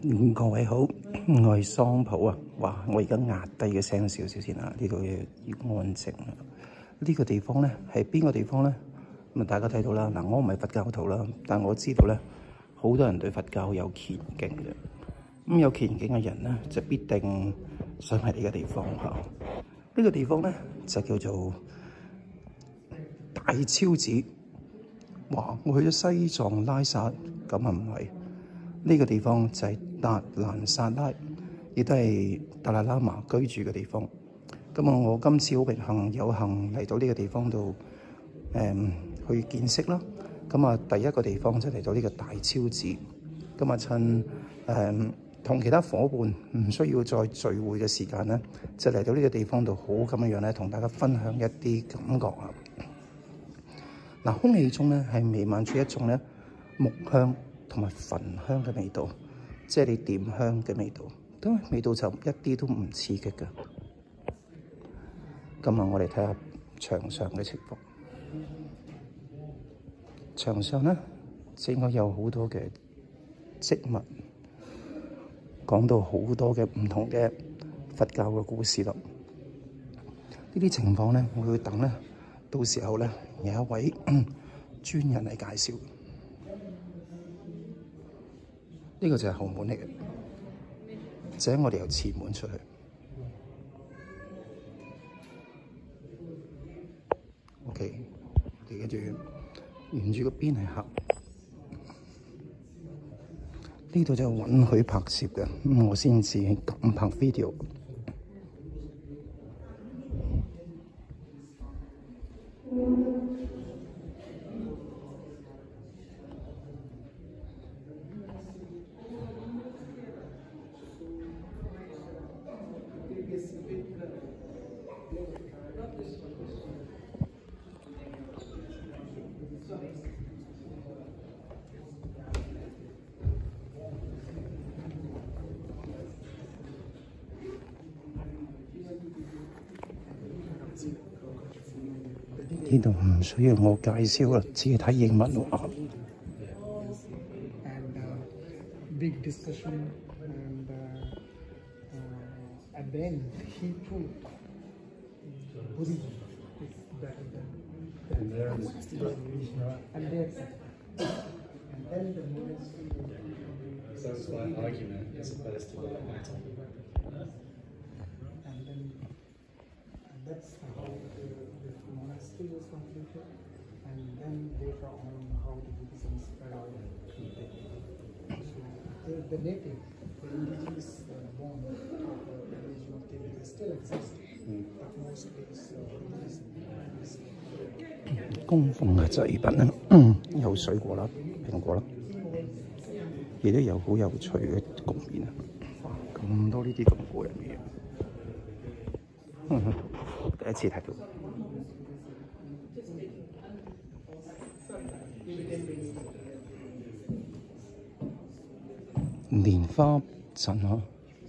各位好，我係桑普啊！哇，我而家壓低嘅聲少少先啊，呢度要安靜啊！呢個地方咧係邊個地方咧？咁啊，大家睇到啦。嗱，我唔係佛教徒啦，但我知道咧，好多人對佛教有虔敬嘅。咁有虔敬嘅人咧，就必定想喺呢個地方嚇。呢個地方咧就叫做大昭寺。哇！我去咗西藏拉薩，咁啊唔係。呢個地方就係達蘭薩拉，亦都係達賴喇嘛居住嘅地方。咁啊，我今次好榮幸有幸嚟到呢個地方度，去見識啦。咁啊，第一個地方就嚟到呢個大昭寺。咁啊，趁同其他伙伴唔需要再聚會嘅時間咧，就嚟到呢個地方度，好咁樣咧，同大家分享一啲感覺啊！嗱，空氣中咧係彌漫住一種咧木香同埋焚香嘅味道，即係你點香嘅味道，咁味道就一啲都唔刺激嘅。今日我哋睇下牆上嘅情況。牆上咧，應該有好多嘅植物，講到好多嘅唔同嘅佛教嘅故事啦。呢啲情況咧，我會等咧，到時候咧有一位專人嚟介紹。呢個就係後門嚟嘅，就係我哋由前門出去。OK， 我哋跟住沿住個邊係行。呢度就允許拍攝嘅，咁我先至敢拍 video。呢度唔需要我介紹啦，只係睇英文喎。 Big discussion and at the end he proved Buddhism is better than and there and then the monastery so it's like argument as opposed to like battle. And that's how the monastery was completed, and then later on how the Buddhism spread out. So the native, the indigenous form of the religion of Tibet still exists, but mostly is Buddhism. 供奉嘅祭品咧，有水果啦、蘋果啦，亦都有好有趣嘅局面啊！哇，咁多呢啲咁過癮嘅嘢，第一次睇到。蓮花陣啊！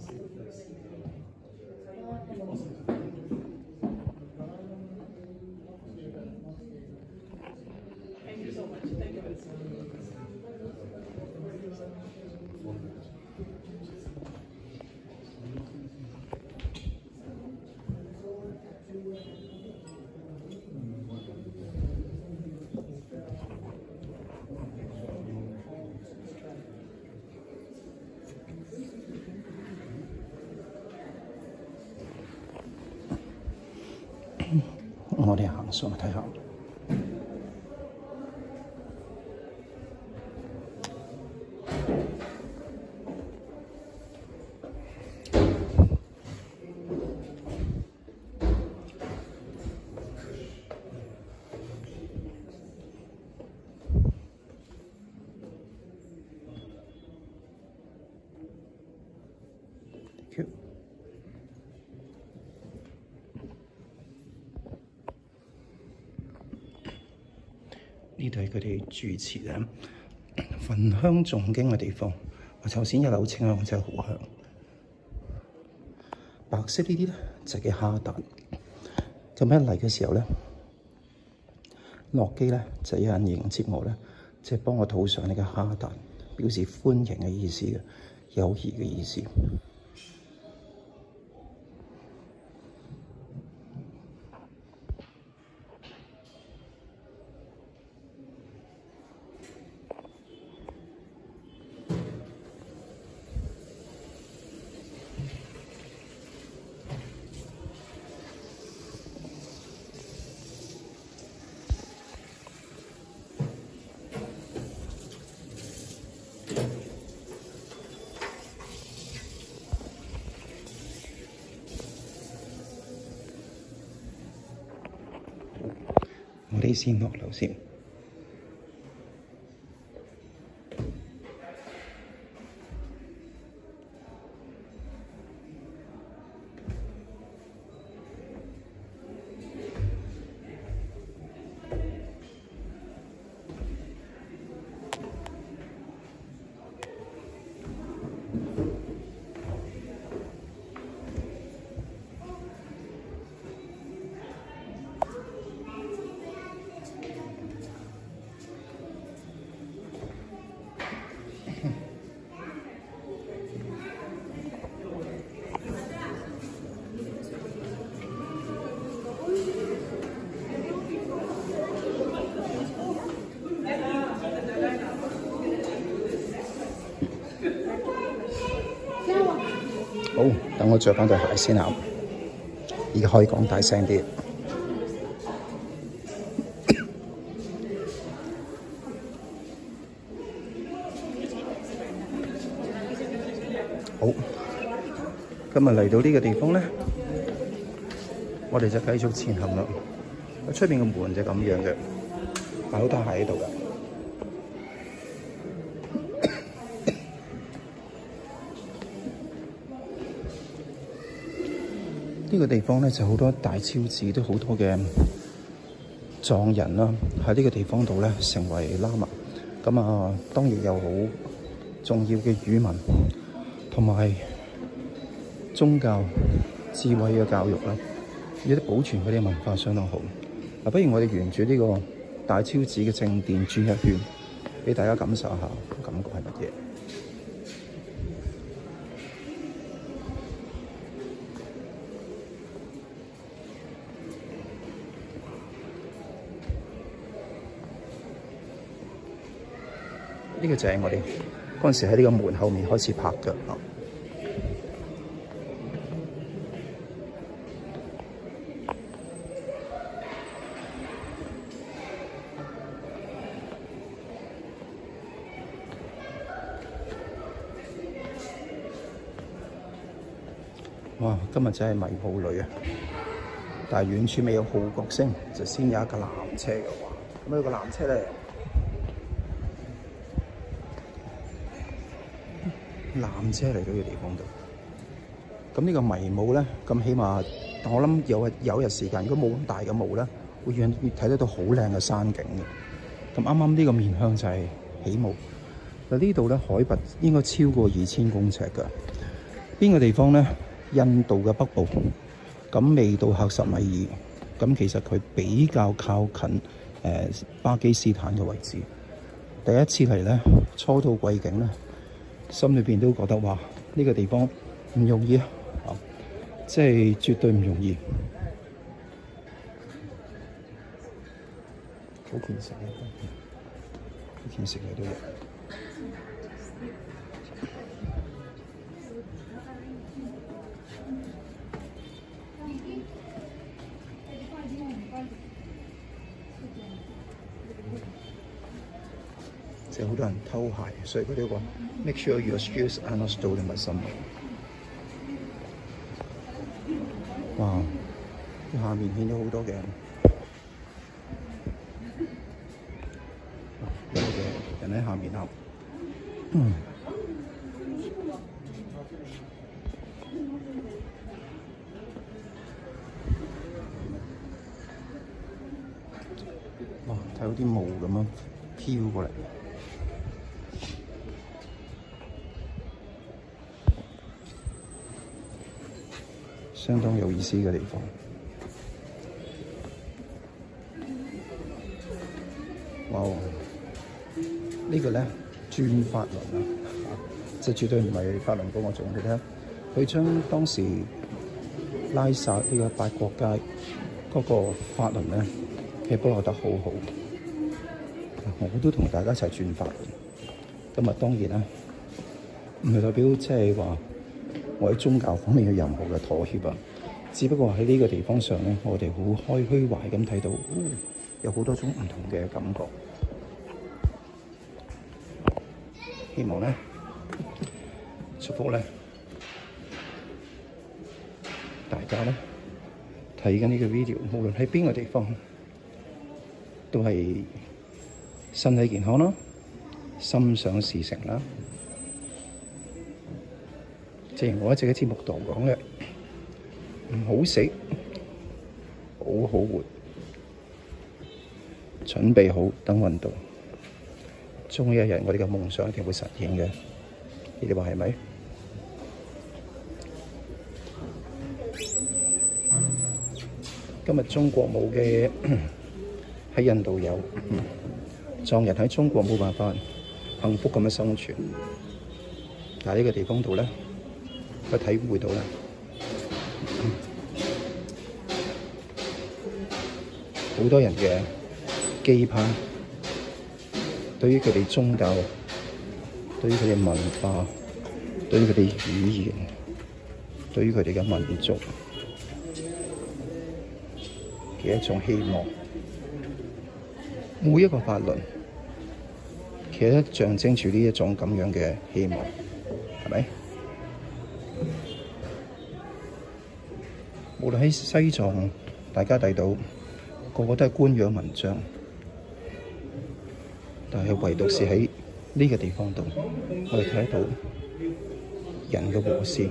我哋行上去睇下。呢度係佢哋住持咧焚香誦經嘅地方。我頭先一樓清香真係好香。白色呢啲咧就係哈達。咁一嚟嘅時候咧，落機咧就有人迎接我咧，即係幫我套上呢個哈達，表示歡迎嘅意思嘅。 友誼嘅意思。我哋先落樓先。好，等我着翻對鞋先啊！而家可以講大聲啲。好，今日嚟到呢個地方咧，我哋就繼續前行啦。出邊嘅門就咁樣嘅，擺好多鞋喺度㗎。呢個地方咧就好多大超市，都好多嘅藏人啦，喺呢個地方度咧成為喇嘛。咁啊，當然有好重要嘅語文同埋宗教智慧嘅教育啦，亦都保存佢哋嘅文化相當好。嗱，不如我哋沿住呢個大超市嘅正殿轉一圈，俾大家感受下感覺係乜嘢。呢個就係我哋嗰陣時喺呢個門後面開始拍嘅。哇！今日真係迷霧裏啊！但係遠處未有號角聲，就先有一架纜車嘅話，咁呢個纜車咧，纜車嚟到呢個地方度。咁呢個迷霧咧，咁起碼我諗有日時間，如果冇咁大嘅霧咧，會越睇得到好靚嘅山景嘅。咁啱啱呢個面向就係起霧。嗱，呢度咧海拔應該超過2000公尺㗎。邊個地方咧？印度嘅北部，咁未到克什米爾，咁其實佢比較靠近巴基斯坦嘅位置。第一次嚟咧，初到貴境咧，心裏邊都覺得哇，呢個地方唔容易啊，即係絕對唔容易。好虔誠嘅，好虔誠嘅都有。即係好多人偷鞋，所以佢哋話 make sure your shoes are not stolen by someone。哇！下面見到好多嘅人喺下面啊。哇！睇到啲霧咁樣飄過嚟。相當有意思嘅地方。哇！呢個咧轉法輪啊， 即係絕對唔係法輪功嗰種。你睇下，佢將當時拉薩呢個八國街嗰個法輪咧，其實保留得好好。我都同大家一齊轉法輪。咁啊，當然啦，唔係代表即係話我喺宗教方面有任何嘅妥協啊。只不過喺呢個地方上咧，我哋好開虛懷咁睇到，有好多種唔同嘅感覺。希望咧，祝福咧，大家咧睇緊呢個 video，無論喺邊個地方，都係身體健康啦，心想事成啦。正如我一直喺節目度講嘅，唔好死，好好活，準備好等運到，終有一日我哋嘅夢想一定會實現嘅。你哋話係咪？今日中國冇嘅喺印度有，藏人喺中國冇辦法幸福咁樣生存，但係呢個地方度咧，佢體會到啦。好多人嘅期盼，對於佢哋宗教，對於佢哋文化，對於佢哋語言，對於佢哋嘅民族嘅一種希望。每一個法輪其實都象徵住呢一種咁樣嘅希望，係咪？無論喺西藏，大家睇到個個都係官樣文章，但係唯獨是喺呢個地方度，我哋睇得到人嘅和善。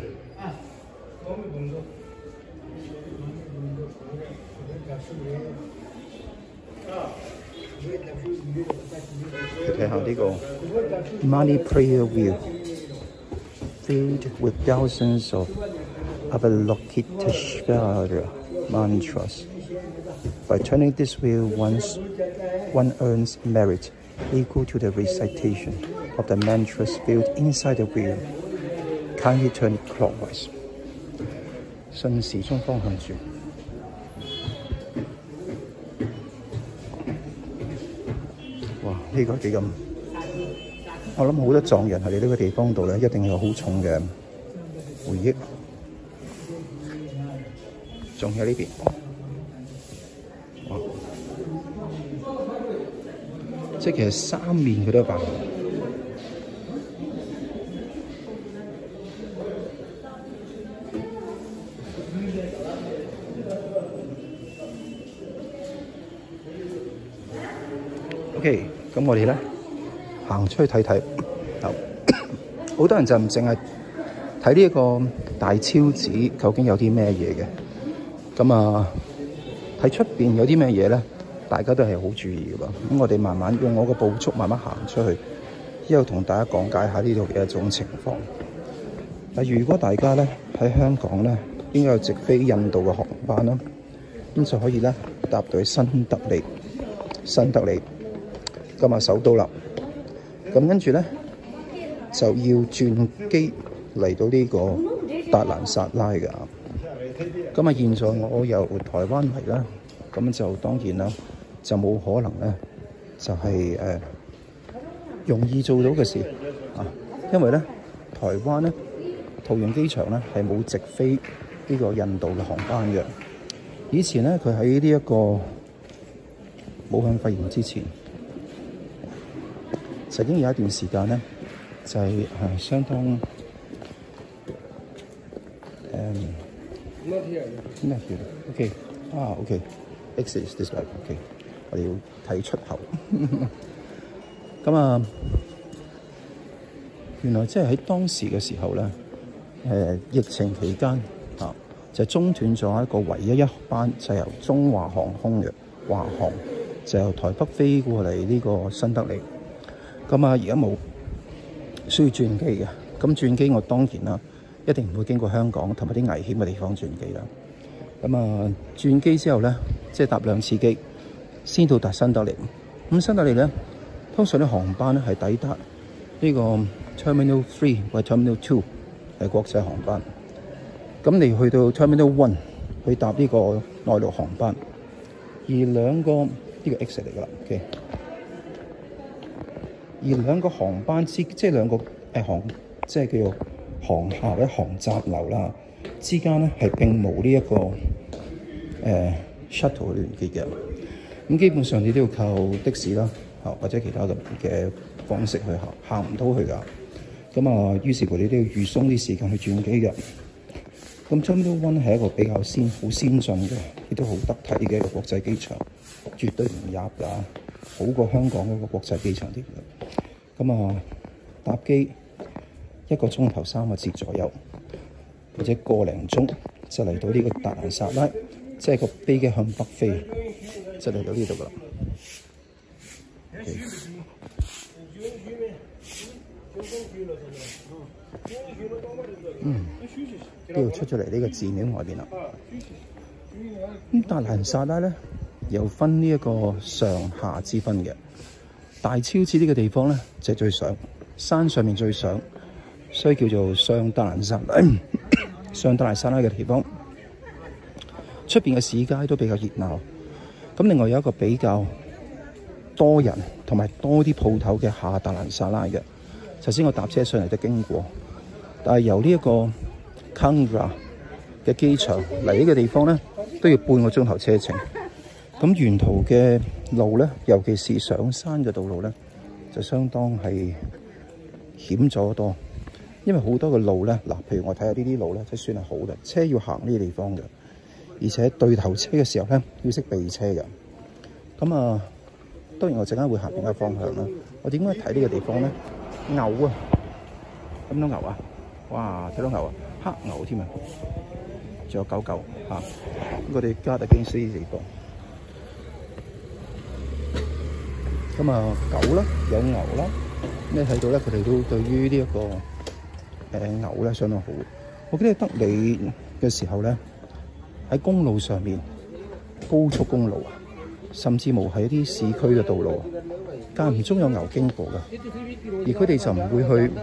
你睇下呢個 Mani Prayer Wheel filled with thousands of Avalokiteshvara mantras. By turning this wheel once, one earns merit equal to the recitation of the mantras filled inside the wheel. Kindly turn it clockwise. 順時鐘方向轉。哇！呢個幾咁，我諗好多藏人喺呢個地方度咧，一定有好重嘅回憶。仲喺呢邊。即係其實三面佢都白。OK， 咁我哋咧行出去睇睇。好多人就唔淨係睇呢一個大超子究竟有啲咩嘢嘅。咁啊，睇出邊有啲咩嘢咧？大家都係好注意嘅噃，咁我哋慢慢用我個步速慢慢行出去，之後同大家講解下呢度嘅一種情況。但如果大家咧喺香港咧，應該有直飛印度嘅航班啦，咁就可以咧搭到去新德里，今日首都啦。咁跟住咧就要轉機嚟到呢個達蘭薩拉嘅。咁啊，現在我由台灣嚟啦，咁就當然啦。就冇可能咧，就係容易做到嘅事啊！因為咧，台灣咧桃園機場咧係冇直飛呢個印度嘅航班嘅。以前咧，佢喺呢一個武漢肺炎之前，曾經有一段時間咧，就係相當咩叫 ？OK 啊 ，OK，exit is this way，OK。我哋要睇出口。咁啊，原來即係喺當時嘅時候咧，疫情期間啊，就中斷咗一個唯一一班就由中華航空嘅華航，就由台北飛過嚟呢個新德里。咁啊，而家冇需要轉機嘅。咁轉機我當然啦，一定唔會經過香港同埋啲危險嘅地方轉機啦。咁啊，轉機之後咧，即係搭2次機。先到達新德里，咁新德里咧，通常啲航班咧係抵達呢個 Terminal 3或者 Terminal 2係國際航班。咁你去到 Terminal 1去搭呢個內陸航班，而兩個呢個 exit 嚟㗎啦。OK， 而兩個航班即係兩個即係叫做航廈或者航閘樓啦，之間咧係並無呢一個shuttle 聯結嘅。咁基本上你都要靠的士啦，或者其他嘅方式去行唔到去㗎。咁啊，於是乎你都要預鬆啲時間去轉機嘅。咁 Terminal 1係一個比較好先進嘅，亦都好得體嘅一個國際機場，絕對唔入㗎，好過香港嗰個國際機場啲嘅。咁啊，搭機1個鐘頭3個字左右，或者個零鐘就嚟到呢個達蘭薩拉，即係個飛機向北飛，就嚟到呢度㗎啦。呢度出咗嚟呢個寺廟外邊啦。咁達蘭薩拉咧又分呢一個上下之分嘅。大昭寺呢個地方咧就係最上山上面最上，所以叫做上達蘭薩拉。上達蘭薩拉嘅地方，出邊嘅市街都比較熱鬧。咁另外有一個比較多人同埋多啲鋪頭嘅下達蘭薩拉嘅。頭先我搭車上嚟都經過，但係由呢一個 Kangra 嘅機場嚟呢個地方咧，都要半個鐘頭車程。咁沿途嘅路咧，尤其是上山嘅道路咧，就相當係險咗好多。因為好多嘅路咧，嗱，譬如我睇下呢啲路咧，即係算係好嘅，車要行呢啲地方嘅，而且對頭車嘅時候咧，要識避車嘅。咁啊，當然我陣間會行另一個方向啦。我點解睇呢個地方咧？牛啊，咁多牛啊！哇，睇到牛啊，黑牛添啊，仲有狗狗嚇。我哋加特京斯呢啲地方，咁啊狗啦，有牛啦。你睇到咧，佢哋都對於呢一個牛咧相當好。我記得德里嘅時候咧，喺公路上面，高速公路啊，甚至乎係一啲市區嘅道路啊，間唔中有牛經過嘅，而佢哋就唔會去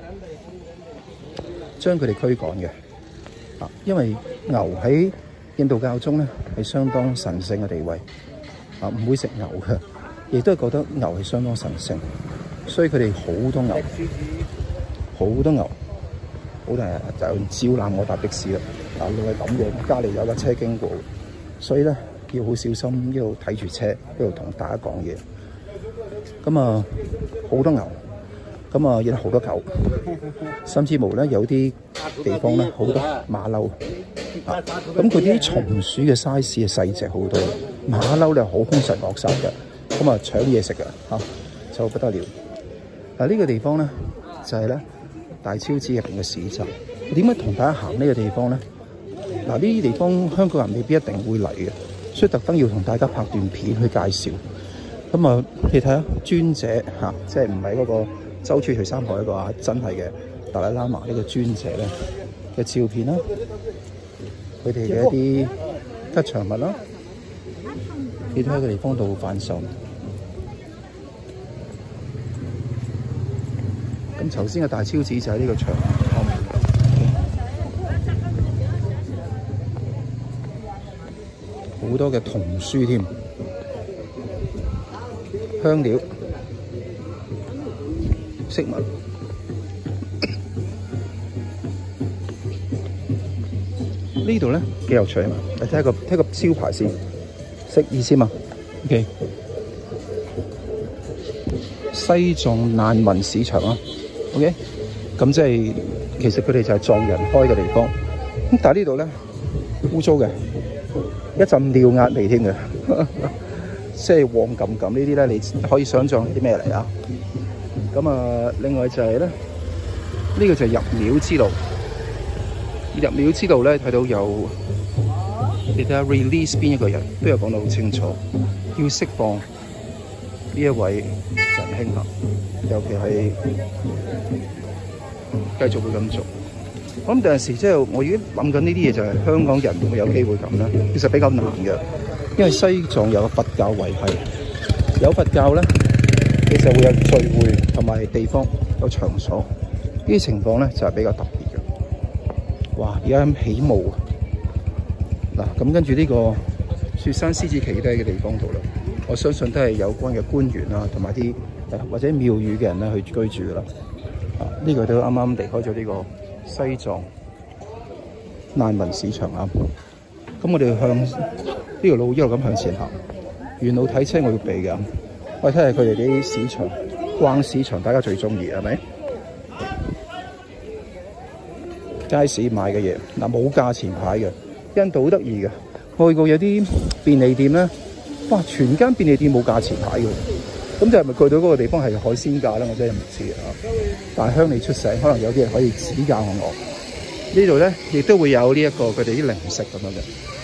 將佢哋驅趕嘅，因為牛喺印度教中咧係相當神聖嘅地位，唔會食牛嘅，亦都係覺得牛係相當神聖，所以佢哋好多牛，好多牛，好多人就招攬我搭的士啦。路係咁嘅，隔離有架車經過，所以咧要好小心，一路睇住車，一路同大家講嘢。咁啊，好多牛，咁啊亦都好多狗，甚至乎咧有啲地方咧好多馬騮。咁佢啲松鼠嘅 size 係細隻好多，馬騮咧好兇神惡煞嘅，咁啊搶嘢食嘅嚇，就不得了。嗱呢個地方咧就係咧大昭寺入邊嘅市集。點解同大家行呢個地方咧？嗱呢啲地方香港人未必一定會嚟嘅，所以特登要同大家拍段片去介紹。咁啊，你睇下尊者嚇，即係唔係嗰個周處除三害一個啊，真係嘅達賴喇嘛呢個尊者咧嘅照片啦，佢哋嘅一啲吉祥物啦，你都喺個地方度販售。咁頭先嘅大昭寺就喺呢個場後面，好多嘅銅書添。香料、飾物，呢度咧幾有趣啊嘛！你睇個招牌先，識意思嘛 ？OK， 西藏難民市場啊 ，OK， 咁即係其實佢哋就係藏人開嘅地方。咁但係呢度咧污糟嘅，一陣尿壓味添嘅。即係黃冚冚呢啲咧，你可以想象係啲咩嚟啊？咁啊，另外就係咧，呢個就係入廟之路。入廟之路咧，睇到有你睇下 release 邊一個人都有講得好清楚，要釋放呢一位仁兄啊，尤其係繼續會咁做。我諗有陣時即係我已經諗緊呢啲嘢，就係香港人會唔會有機會咁咧？其實比較難嘅。因為西藏有個佛教維繫，有佛教咧，其實會有聚會同埋地方有場所，呢啲情況咧就係比較特別嘅。哇！而家起霧啊！嗱，咁跟住呢個雪山獅子企低嘅地方度啦，我相信都係有關嘅官員啊，同埋啲或者廟宇嘅人咧去居住噶啦。呢個都啱啱離開咗呢個西藏難民市場啊。咁我哋向呢條路一路咁向前行，沿路睇車我要避嘅。我睇下佢哋啲市場，逛市場大家最中意係咪？街市買嘅嘢嗱冇價錢牌嘅，印度好得意嘅。外國有啲便利店咧，哇！全間便利店冇價錢牌嘅，咁就係咪去到嗰個地方係海鮮價咧？我真係唔知啊。但係鄉里出世，可能有啲人可以指教我。呢度咧亦都會有呢一個佢哋啲零食咁樣嘅。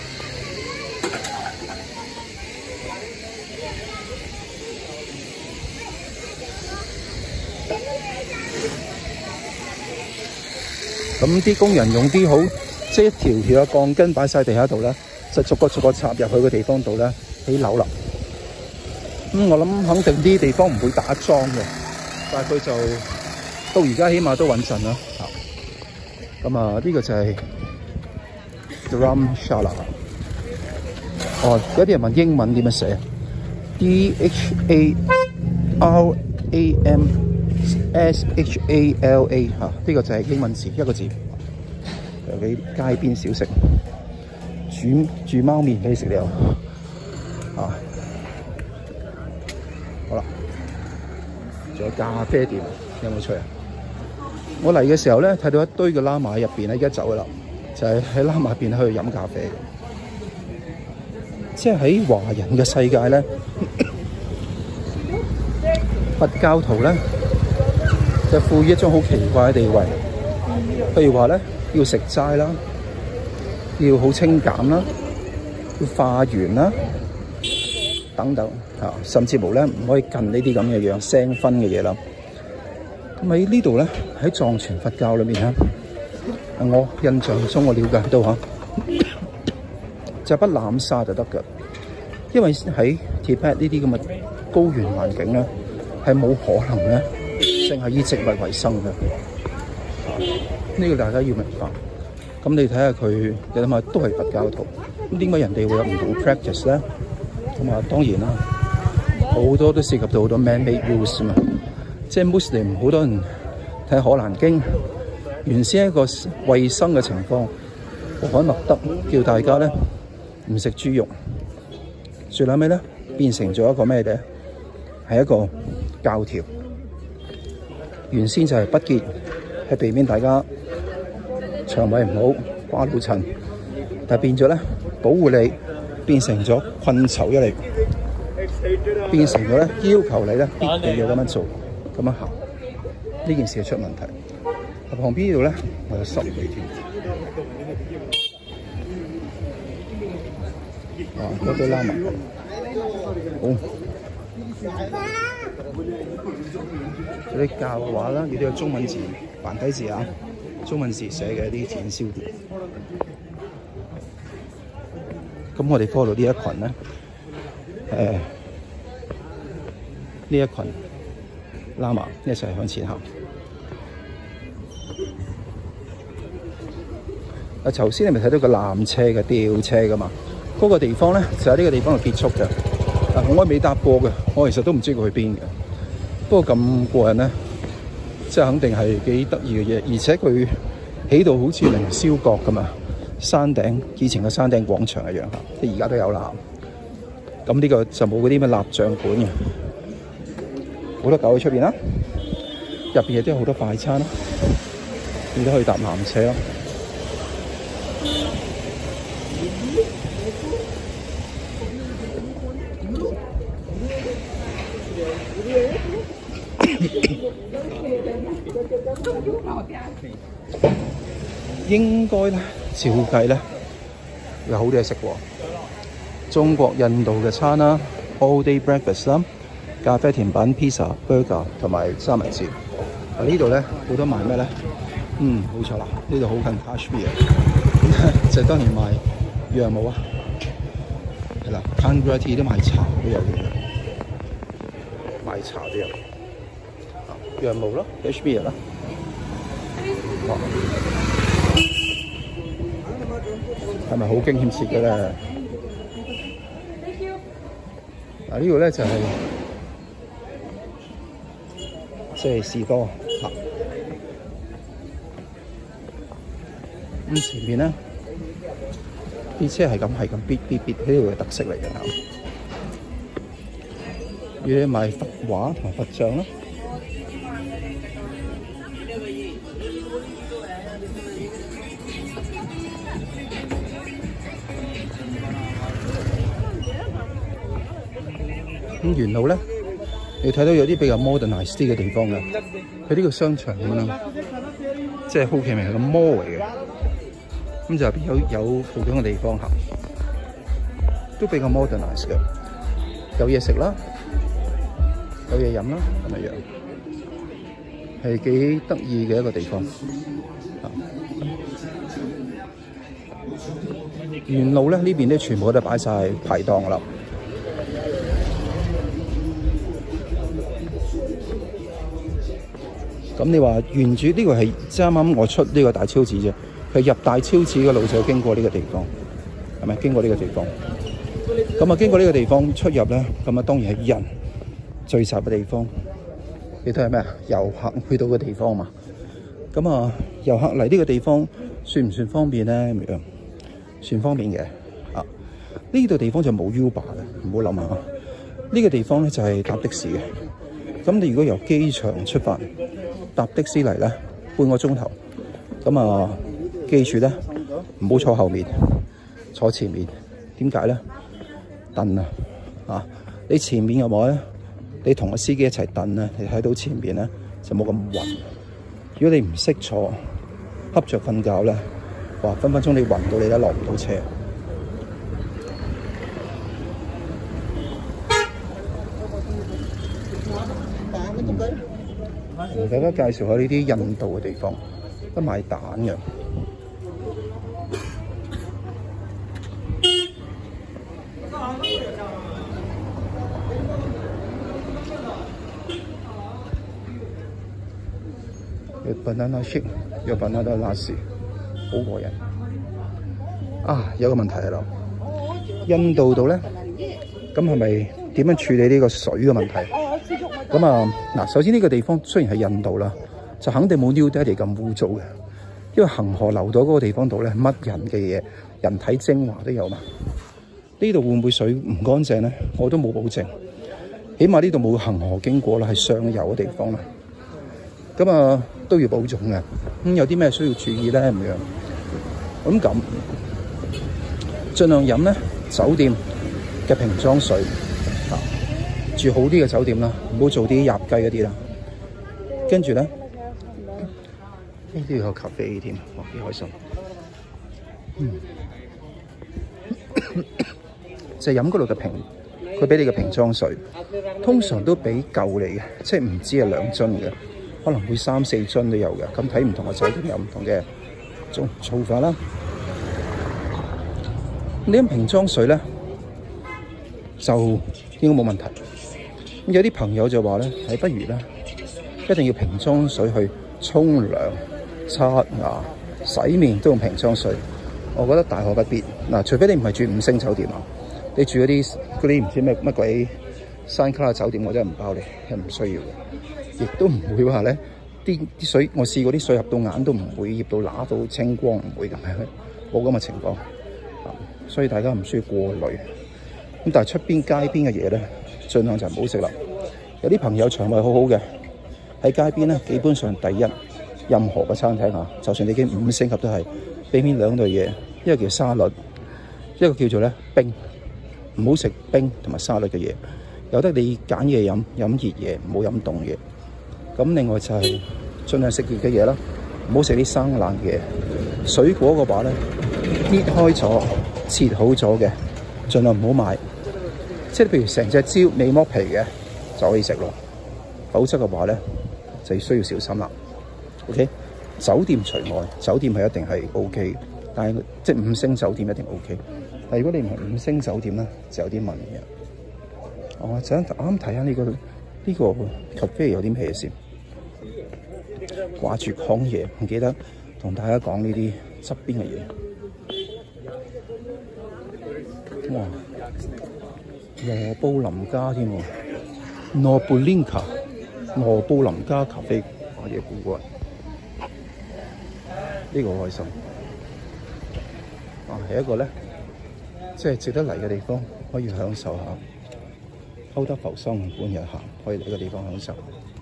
咁啲工人用啲好即係一條條嘅鋼筋擺晒地下度咧，就逐個插入去個地方度咧起樓啦。我諗肯定啲地方唔會打樁嘅，但係佢就到而家起碼都穩陣啦。咁啊，呢個就係 Dharamshala。哦，有啲人問英文點樣寫 ？DHARAMSHALA 嚇，呢個就係英文字一個字。有啲街邊小食，煮貓麵俾你食了。好啦，仲有咖啡店，有冇趣啊？我嚟嘅時候咧，睇到一堆嘅喇嘛入邊咧，而家走噶啦，就係喺喇嘛入邊去飲咖啡。即係喺華人嘅世界咧，佛教徒咧就賦予一種好奇怪嘅地位。譬如話咧，要食齋啦，要好清減啦，要化緣啦，等等嚇，甚至乎咧唔可以近呢啲咁嘅樣腥薰嘅嘢啦。咁喺呢度咧，喺藏傳佛教裏面咧，我印象中我了解到嚇，就不濫殺就得㗎，因為喺 Tibet 呢啲咁嘅高原環境咧，係冇可能咧，淨係以植物為生嘅。呢個大家要明白。咁你睇下佢，你諗下都係佛教徒，咁點解人哋會有唔同 practice 咧？咁啊，當然啦，好多都涉及到好多 man-made rules 啊嘛。即係 Muslim 好多人睇《可蘭經》，原先係一個衞生嘅情況，穆罕默德叫大家咧唔食豬肉，最後尾咧變成咗一個咩嘅？係一個教條。原先就係不潔，係避免大家腸胃唔好、瓜老襯，但係變咗咧保護你，變成咗困囚一嚟，變成咗咧要求你咧必定要咁樣做。咁樣行，呢件事係出問題。旁邊呢度咧，我有10幾條。嗰堆喇嘛，好。嗰啲教嘅話啦，亦都有中文字、繁體字啊，中文字寫嘅一啲展銷店。咁我哋 follow 呢一群咧，呢一群喇嘛一齊向前行。頭先你咪睇到個纜車嘅吊車噶嘛？嗰個地方咧就喺呢個地方度結束嘅。我未搭過嘅，我其實都唔知佢去邊嘅。不過咁過癮咧，即係肯定係幾得意嘅嘢，而且佢起到好似凌霄閣咁啊！山頂以前嘅山頂廣場一樣嚇，即係而家都有啦。咁呢個就冇嗰啲咩蠟像館嘅，好多狗喺出邊啦。入邊亦都有好多快餐啦，你都可以搭纜車咯。應該咧，照計咧，有好多嘢食喎。中國、印度嘅餐啦 ，all day breakfast 啦，咖啡、甜品、pizza、burger 同埋三文治。呢度咧好多賣咩咧？冇錯啦，呢度好近 Kashmir，就當然賣羊毛啊，係啦 ，Kangra tea 都賣茶都有嘅，賣茶都有。 羊毛咯 ，HB 啦。係咪好驚險刺激咧？嗱，呢個咧就係即係士多嚇。咁前面咧啲車係咁咇咇喺度嘅特色嚟嘅嚇。要你買佛畫同埋佛像啦。咁沿路咧，你睇到有啲比較 modernize 啲嘅地方嘅，佢呢個商場咁樣啦，即係好奇明係個 mall 嚟嘅，咁就入邊有附近嘅地方行，都比較 modernize 嘅，有嘢食啦，有嘢飲啦，咁樣係幾得意嘅一個地方。沿路咧呢邊咧全部都擺晒排檔噶啦。咁你話沿住呢個係啱啱我出呢個大超市啫，佢入大超市嘅路就經過呢個地方，係咪經過呢個地方？咁啊經過呢個地方出入咧，咁啊當然係人聚集嘅地方。你睇係咩啊？遊客去到嘅地方嘛。咁啊遊客嚟呢個地方算唔算方便咧？咁樣算方便嘅。啊呢度地方就冇 Uber 嘅，唔好諗下。呢個地方咧就係搭的士嘅。咁你如果由機場出發，搭的士嚟咧，半個鐘頭。咁啊，記住咧，唔好坐後面，坐前面。點解咧？蹬啊！啊，你前面嘅話咧，你同個司機一齊蹬咧，你睇到前面咧就冇咁暈。如果你唔識坐，瞌着瞓覺咧，哇，分分鐘你暈到你都落唔到車。同大家介紹下呢啲印度嘅地方，得賣蛋嘅。有 banana shake， 有 banana lassi， 好過癮。啊，有個問題喺度，印度度咧，咁係咪點樣處理呢個水嘅問題？咁啊，嗱，首先呢個地方雖然係印度啦，就肯定冇 New Delhi 咁污糟嘅，因為恒河流到嗰個地方度咧，乜人嘅嘢、人體精華都有嘛。呢度會唔會水唔乾淨咧？我都冇保證，起碼呢度冇恒河經過啦，係上游嘅地方啦。咁啊都要保重嘅。咁有啲咩需要注意咧？咁樣咁盡量飲咧酒店嘅瓶裝水。住好啲嘅酒店啦，唔好做啲入雞嗰啲啦。跟住咧，呢啲有咖啡添，哇，幾開心。就係飲嗰度嘅瓶，佢俾你嘅瓶裝水，通常都俾夠你嘅，即係唔止係2樽嘅，可能會3、4樽都有嘅。咁睇唔同嘅酒店有唔同嘅做法啦。呢飲瓶裝水咧，就應該冇問題。有啲朋友就話咧，係不如咧，一定要瓶裝水去沖涼、刷牙、洗面都用瓶裝水。我覺得大可不必。嗱，除非你唔係住5星酒店啊，你住嗰啲唔知乜鬼山卡拉酒店，我真係唔包你，係唔需要嘅。亦都唔會話咧，啲水我試過啲水入到眼都唔會醃到乸到清光，唔會咁樣，冇咁嘅情況。所以大家唔需要過濾。咁但係出邊街邊嘅嘢咧，盡量就唔好食啦。有啲朋友腸胃好好嘅，喺街邊咧，基本上第一，任何嘅餐廳啊，就算你已經5星級都係俾面2類嘢，一個叫沙律，一個叫做咧冰。唔好食冰同埋沙律嘅嘢，有得你揀嘢飲，飲熱嘢，唔好飲凍嘢。咁另外就係盡量食熱嘅嘢啦，唔好食啲生冷嘢。水果嘅話咧，搣開咗、切好咗嘅，盡量唔好買。即係譬如成隻蕉未剝皮嘅就可以食咯，否則嘅話咧就需要小心啦。OK， 酒店除外，酒店係一定係 OK， 但係即係5星酒店一定 OK。但係如果你唔係5星酒店咧，就有啲問嘅。我啱睇下呢個咖啡有啲咩先。 掛住講嘢，唔記得同大家講呢啲側邊嘅嘢。哇！羅布林加添喎，羅布林卡，羅布林加咖啡，我嘢估過，呢個好開心。係一個咧，即係值得嚟嘅地方，可以享受下歐德浮生半日行，可以嚟個地方享受。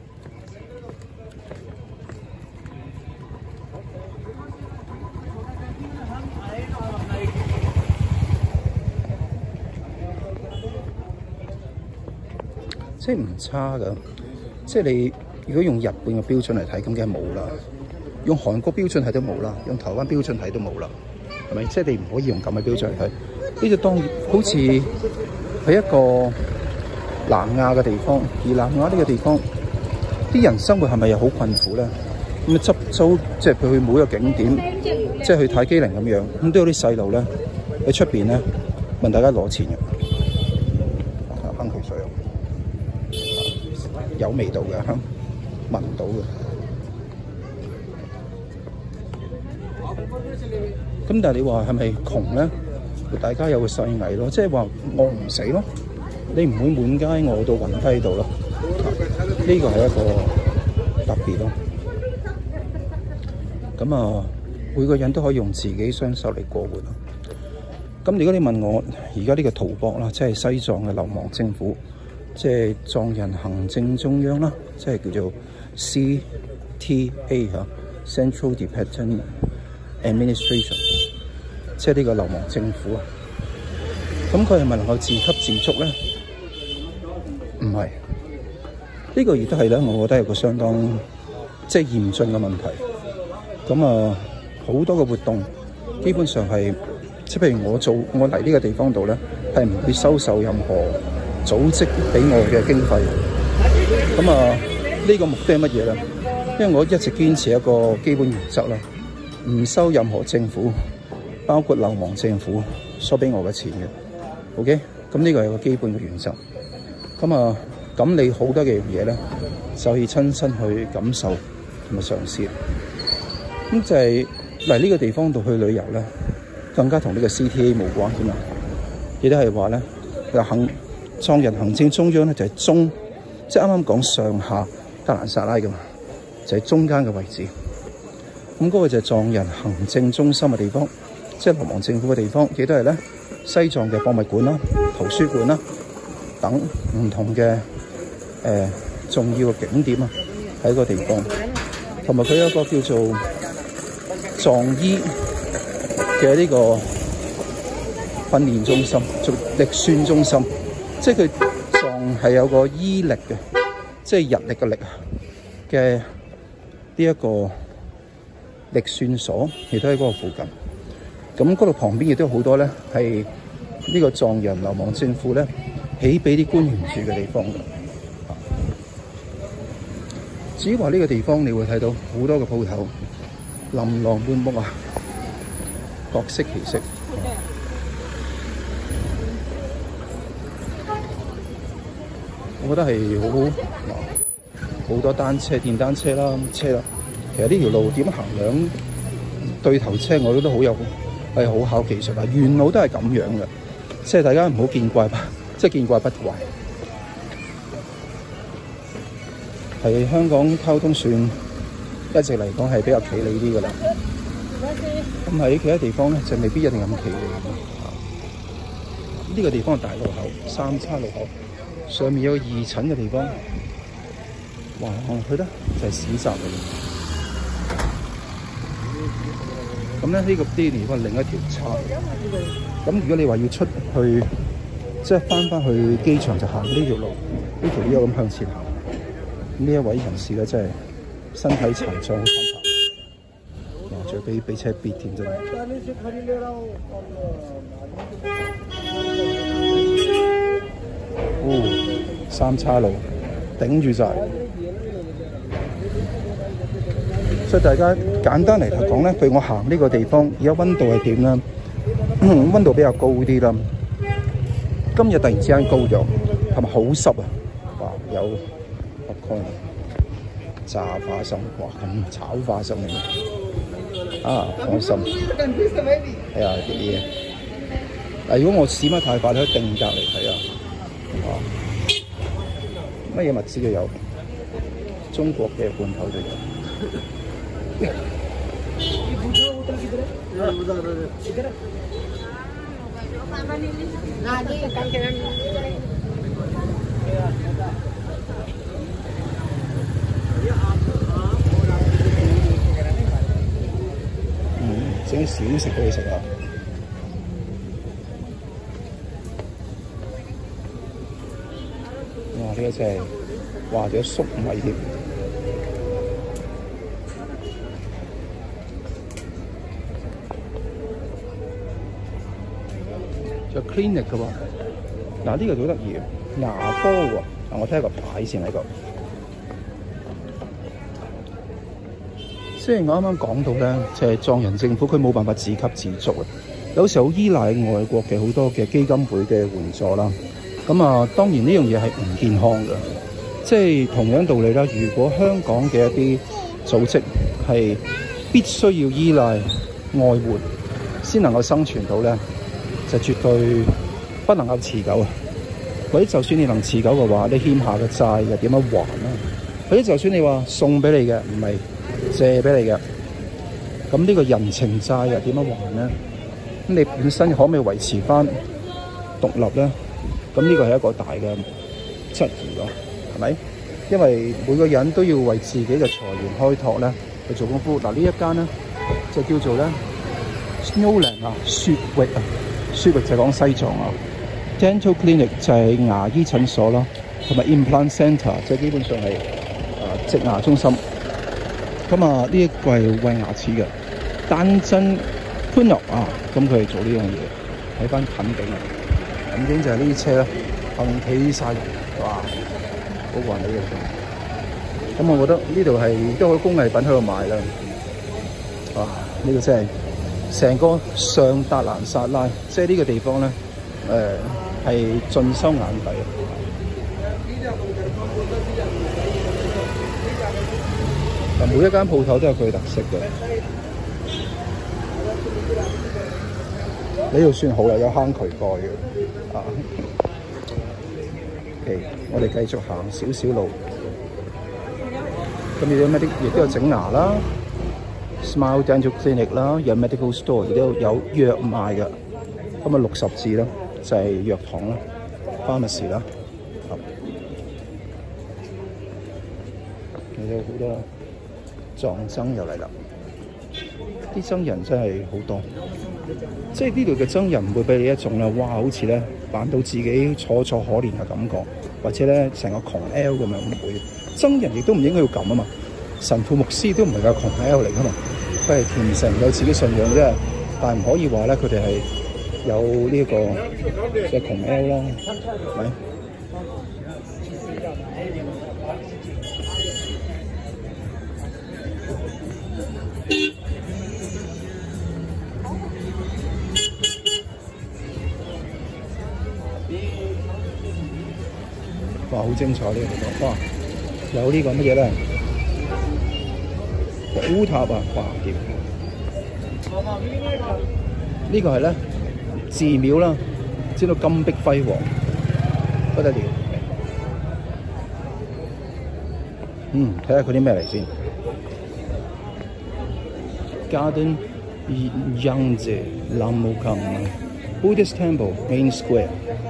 即係唔差㗎，即係你如果用日本嘅標準嚟睇，咁梗係冇啦；用韓國標準睇都冇啦，用台灣標準睇都冇啦，係咪？即係你唔可以用咁嘅標準嚟睇。呢就當然好似係一個南亞嘅地方，而南亞呢個地方啲人生活係咪又好困苦咧？咁啊執租，即係佢去每一個景點，即係去睇機靈咁樣，咁都有啲細路咧喺出邊咧問大家攞錢嘅，坑渠水。有味道嘅，聞到嘅。咁但係你話係咪窮咧？大家有個世藝咯，即係話餓唔死咯。你唔會滿街餓到暈低喺度咯。呢個係一個特別咯。咁啊，每個人都可以用自己雙手嚟過活咯。咁如果你問我而家呢個圖博啦，即係西藏嘅流亡政府。即係藏人行政中央啦，即係叫做 CTA 嚇 Central Tibetan Administration， 即係呢個流亡政府啊。咁佢係咪能夠自給自足咧？唔係，呢個亦都係咧，我覺得係個相當即係嚴峻嘅問題。咁啊，好多嘅活動基本上係即係譬如我嚟呢個地方度咧，係唔會收受任何組織俾我嘅經費，咁啊呢個目的係乜嘢咧？因為我一直堅持一個基本原則啦，唔收任何政府，包括流亡政府收俾我嘅錢嘅。OK， 咁呢個係個基本嘅原則。咁啊，咁你好多嘅嘢咧，就可以親身去感受同埋嘗試。咁就係嚟呢個地方度去旅遊咧，更加同呢個 CTA 無關添啊！亦都係話咧，藏人行政中央咧就係即係啱啱講上下德蘭薩拉嘅嘛，就係中間嘅位置。咁嗰個就係藏人行政中心嘅地方，即係流亡政府嘅地方，亦都係咧西藏嘅博物館啦、圖書館啦等唔同嘅重要嘅景點啊，喺個地方。同埋佢有一個叫做藏醫嘅呢個訓練中心，做力宣中心。即係佢藏係有個醫力嘅，即係日曆嘅曆嘅呢一個力算所，亦都喺嗰個附近。咁嗰度旁邊亦都有好多咧，係呢個藏人流亡政府咧起俾啲官員住嘅地方嘅。至於話呢個地方，你會睇到好多嘅鋪頭，琳琅滿目啊，各色其色。我覺得係好多單車、電單車啦、車啦。其實呢條路點行兩對頭車，我覺得好考技術啊！沿路都係咁樣嘅，即係大家唔好見怪不怪。係香港交通算一直嚟講係比較企理啲嘅啦。咁喺其他地方咧就未必一定咁企理。呢個地方係大路口，三叉路口。上面有2層嘅地方，哇！去得就係市集嚟。咁咧呢個地方係另一條叉。咁如果你話要出去，即係翻去機場，就行呢條路，呢條路咁向前行。呢一位人士咧真係身體殘障，好慘。哇！仲要俾車逼添真係。三叉路頂住晒，所以大家簡單嚟講咧，譬如我行呢個地方，而家溫度係點咧？溫度比較高啲啦。今日突然之間高咗，同埋好濕啊！哇，有popcorn， 炸花生，哇咁炒花生嚟啊！放心，係啊啲嘢。但如果我閃得太快，你可以定格嚟睇啊！乜嘢物資都有，中國嘅罐頭都有。整啲小食俾你食啊！哇！呢個真係，哇！仲有粟米添。仲有 clinic 嘅喎。嗱呢個好得意嘅，牙科喎。嗱我睇下個牌先喺度。雖然我啱啱講到咧，就係藏人政府佢冇辦法自給自足啊，有時候好依賴外國嘅好多嘅基金會嘅援助啦。咁啊，當然呢樣嘢係唔健康嘅，即係同樣道理啦。如果香港嘅一啲組織係必須要依賴外援先能夠生存到咧，就絕對不能夠持久啊！或者就算你能持久嘅話，你欠下嘅債又點樣還啊？或者就算你話送俾你嘅唔係借俾你嘅，咁呢個人情債又點樣還咧？咁你本身可唔可以維持翻獨立咧？咁呢個係一個大嘅質疑咯，係咪？因為每個人都要為自己嘅財源開拓咧去做功夫。嗱呢一間咧就叫做咧 Snowland 啊，雪域啊，雪域就係講西藏啊。Dental Clinic 就係牙醫診所啦，同埋 Implant Centre 即係基本上係植牙中心。咁啊，呢一個係餵牙齒嘅丹真潘樂啊，咁佢係做呢樣嘢。睇翻近景啊，近景就係呢啲車咧，後面企晒人，哇，好過人哋嘅。咁我覺得呢度係都好多工藝品喺度賣啦。哇，呢個真係成個上達蘭薩拉，即係呢個地方咧，係盡收眼底啊！每一間鋪頭都有佢特色嘅，呢度算好啦，有坑渠蓋嘅。啊，OK，我哋繼續行少少路。咁亦都咩啲，亦都有整牙啦 ，Smile Dental Clinic 啦，有 Medical Store， 亦都有藥賣嘅。咁啊60字啦，就係藥堂啦 ，pharmacy 啦。有好多藏僧又嚟啦，啲僧人真係好多，即係呢度嘅僧人唔會俾你一種啦，哇，好似咧扮到自己楚楚可憐嘅感覺，或者咧成個窮 L 咁樣，唔會。僧人亦都唔應該要咁啊嘛，神父牧師都唔係個窮 L 嚟噶嘛，佢係虔誠有自己信仰啫，但係唔可以話咧佢哋係有呢一個嘅窮 L 啦，係咪？哇！好精彩呢個地方，哇！有呢個乜嘢咧？烏塔啊！哇！掂！呢個係咧寺廟啦，知道金碧輝煌，不得了。睇下佢啲咩嚟先。Garden Yangtze Lamukang Buddhist Temple Main Square。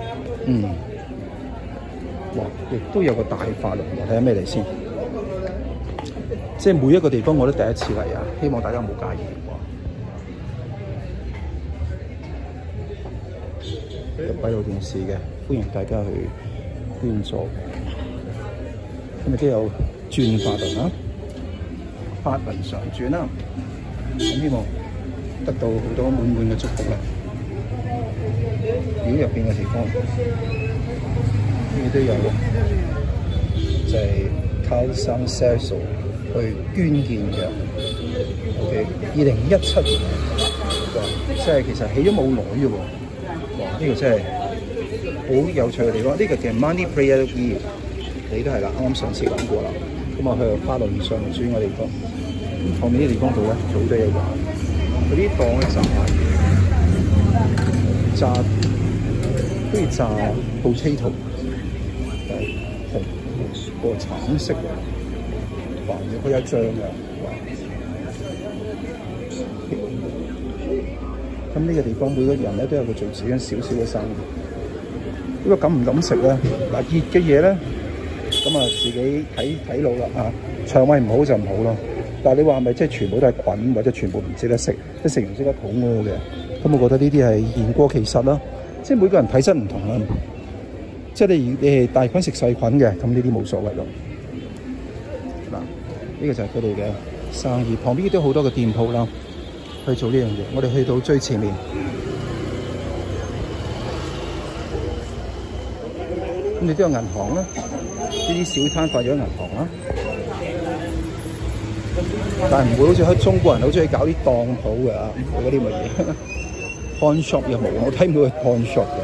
哇！亦都有個大法輪喎，睇下咩嚟先。即係每一個地方我都第一次嚟啊，希望大家冇介意。有閉路電視嘅，歡迎大家去捐助。咁亦都有轉法輪啊，法輪常轉啦。咁希望得到好多滿滿嘅祝福啦。廟入邊嘅地方。呢都有，就係靠山 Cecil 去捐建嘅。OK， 2017年，即係其實起咗冇耐嘅喎。哇！呢個真係好有趣嘅地方。呢個叫 Money Prayer Eve， 你都係啦，啱啱上次講過啦。 咁啊，去花輪上主要嘅地方。咁後面啲地方度咧，好多嘢玩。嗰啲檔咧炸，好似炸 potato， 紅個橙色嘅，橫咗佢一張嘅。咁呢個地方每個人咧都有個做自己少少嘅生意。呢個敢唔敢食咧？嗱，熱嘅嘢咧，咁啊自己睇路啦啊！腸胃唔好就唔好咯。但係你話係咪即係全部都係滾或者全部唔值得食？即係食完即刻肚屙嘅？咁我覺得呢啲係言過其實啦。即係每個人體質唔同啦。即係你係大菌食細菌嘅，咁呢啲冇所謂咯。嗱，呢個就係佢哋嘅生意。旁邊亦都好多嘅店鋪啦，去做呢樣嘢。我哋去到最前面。咁你都有銀行啦，呢啲小攤販有銀行啦，但係唔會好似喺中國人好中意搞啲當鋪嘅嗰啲乜嘢，pawn shop 又冇，我睇唔到佢 pawn shop 嘅。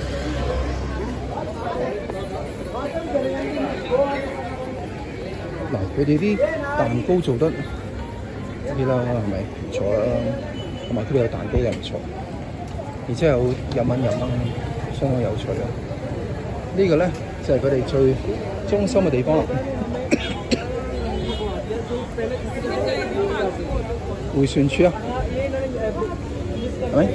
嗱，佢哋啲蛋糕做得啲啦，係咪唔錯啦？同埋佢哋有蛋糕又唔錯，而且有日文，相當有趣啊！呢個咧就係佢哋最中心嘅地方啦。迴旋處啊，係咪？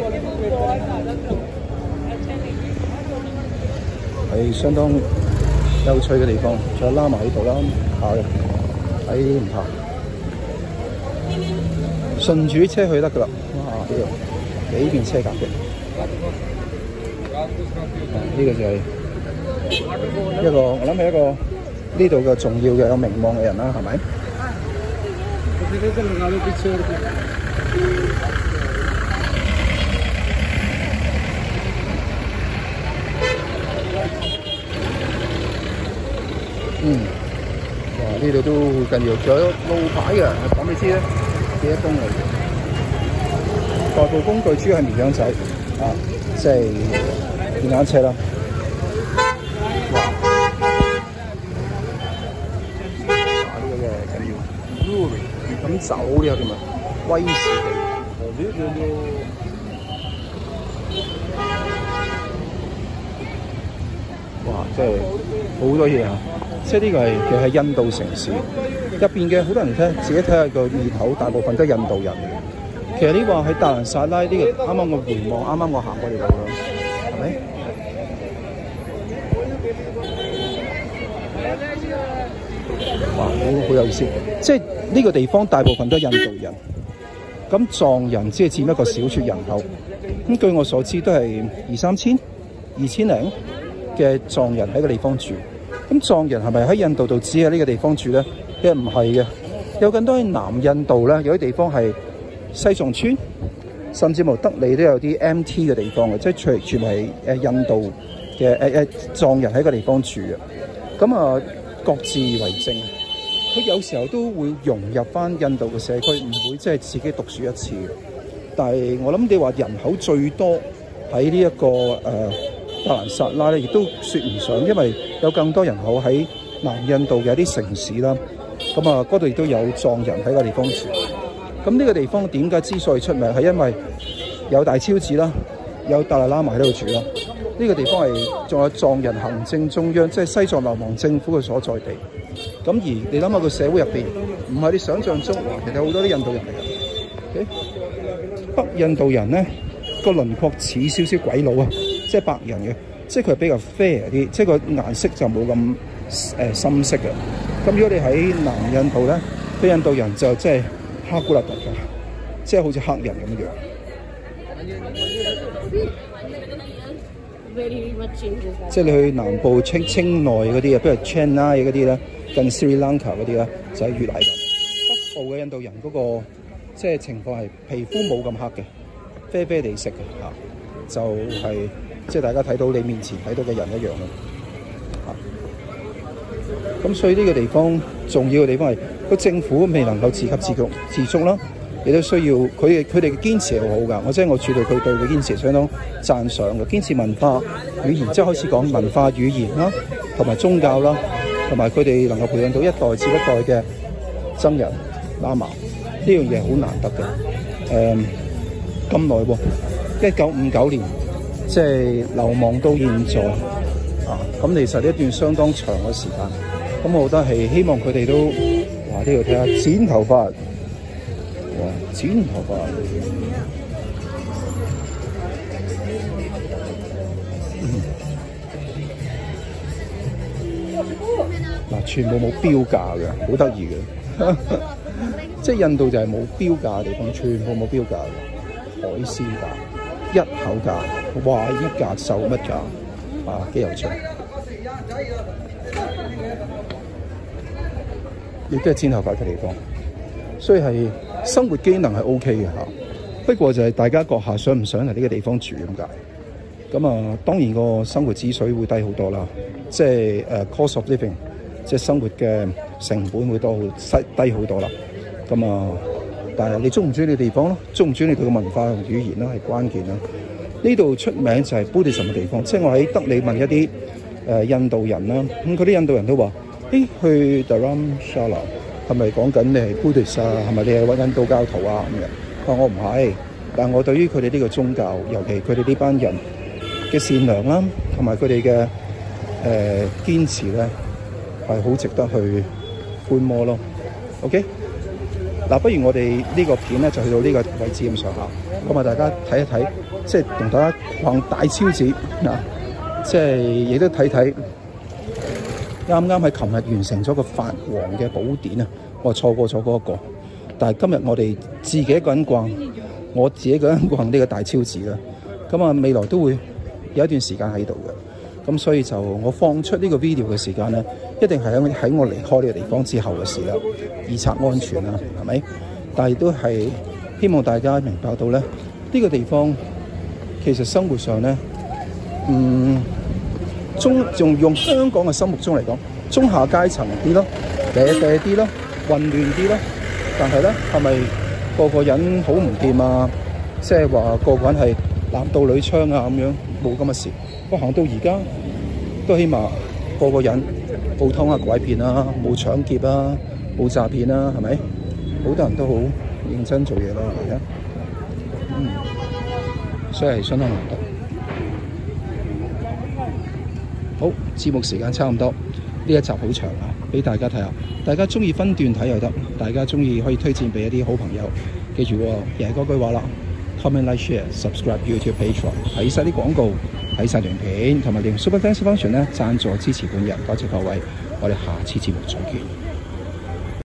係相當有趣嘅地方，仲有拉埋喺度啦，跑嘅，睇唔怕。順住啲車去得㗎啦。哇！呢度幾邊車夾嘅。呢個就係一個，我諗係一個呢度嘅重要嘅有名望嘅人啦，係咪？哇！呢度都好緊要，仲有路牌嘅，講俾你知咧，幾多公里？代步工具主要係綿羊仔啊，即係電單車啦。哇！呢個嘅緊要。咁走呢個叫咩？威士忌。哇！即係好多嘢啊！即係呢個係其實係印度城市入邊嘅好多人聽，自己睇下個面口，大部分都係印度人。其實呢個喺達蘭薩拉呢個啱啱我回望，啱啱我行過條路啦，係咪？哇！好有意思，即係呢個地方大部分都係印度人，咁藏人只係佔一個小撮人口。咁據我所知都係2000-3000、2000零嘅藏人喺個地方住。咁藏人係咪喺印度度只喺呢個地方住咧？其實唔係嘅，有更多喺南印度咧，有啲地方係西藏村，甚至乎德里都有啲 MT 嘅地方嘅，即係全係印度嘅藏人喺個地方住嘅。咁啊，各自為政。佢有時候都會融入翻印度嘅社區，唔會即係自己獨樹一幟嘅。但係我諗你話人口最多喺呢一個達蘭薩拉咧，亦都説唔上，因為有更多人口喺南印度嘅一啲城市啦。咁啊，嗰度亦都有藏人喺個地方住。咁呢個地方點解之所以出名，係因為有大超子啦，有達賴喇嘛喺度住啦。呢個地方係仲有藏人行政中央，即係西藏流亡政府嘅所在地。咁而你諗下個社會入邊，唔係你想象中，其實好多啲印度人嚟嘅。北印度人咧個輪廓似少少鬼佬啊，即係白人嘅，即係佢係比較 fair 啲，即係個顏色就冇咁深色嘅。咁如果你喺南印度咧，啲印度人就即係黑古勒特嘅，即係好似黑人咁樣。即係你去南部清內嗰啲啊，譬如 Chennai 嗰啲咧，近 Sri Lanka 嗰啲咧，就係越嚟咁。北部嘅印度人嗰個即係情況係皮膚冇咁黑嘅，啡啡地色嘅嚇，就係即係大家睇到你面前睇到嘅人一樣咯嚇。咁所以呢個地方重要嘅地方係個政府未能夠自給自足啦。亦都需要佢哋嘅堅持係好好㗎，我處理佢對佢堅持相當讚賞嘅，堅持文化語言，即係開始講文化語言啦，同埋宗教啦， 同埋佢哋能夠培養到一代接一代嘅僧人喇嘛，呢樣嘢好難得嘅。咁耐喎，1959年即係流亡到現在啊，咁其實呢一段相當長嘅時間。咁我覺得係希望佢哋都哇，呢度睇下剪頭髮，哇，剪頭髮。嗱，全部冇標價嘅，好得意嘅。即係印度就係冇標價嘅地方，全部冇標價嘅。海鮮價、一口價，哇！一格售乜價？啊，幾有趣！亦都係剪頭髮嘅地方，所以係生活機能係 OK 嘅嚇。不過就係大家閣下想唔想嚟呢個地方住咁解？咁啊，當然個生活指水會低好多啦，即係cost of living， 即係生活嘅成本會低好多啦。咁啊，但係你中唔中意呢個地方咯？中唔中意佢嘅文化同語言啦，係關鍵啦。呢度出名就係 Buddhism 嘅地方，即係我喺德里問一啲印度人啦，咁嗰啲印度人都話：去 Dharamshala 係咪講緊你係 Buddhist 啊？係咪你係印度教徒啊？咁樣，我話我唔係，但係我對於佢哋呢個宗教，尤其佢哋呢班人嘅善良啦，同埋佢哋嘅堅持咧，係好值得去觀摩咯。OK， 嗱，不如我哋呢個片咧就去到呢個位置咁上下，咁啊大家睇一睇，即係同大家逛大超市嗱，即係亦都睇睇啱啱喺琴日完成咗個法王嘅寶典啊！我錯過咗嗰一個，但係今日我哋自己一個人逛，我自己一個人逛呢個大超市啦。咁啊，未來都會有一段時間喺度嘅，咁所以就我放出呢個 video 嘅時間咧，一定係喺我離開呢個地方之後嘅事啦，以策安全啦，係咪？但係都係希望大家明白到咧，呢個地方其實生活上咧，仲用香港嘅心目中嚟講，中下階層啲咯，嗲啲咯，混亂啲咯。但係咧，係咪個個人好唔掂啊？即係話個個人係男盜女娼啊咁樣，冇咁嘅事。我行到而家都起碼個個人冇偷呃拐騙啊，冇搶劫啊，冇詐騙啊，係咪？好多人都好認真做嘢咯，係啊。所以係相當難得。好，節目時間差唔多，呢一集好長啊，俾大家睇下。大家中意分段睇又得，大家中意可以推薦俾一啲好朋友。記住喎，又係嗰句話啦 ，comment like share subscribe YouTube Patreon， 睇晒啲廣告，睇晒段片，同埋用 Super Thanks Function 咧贊助支持本人，多謝各位，我哋下次節目再見。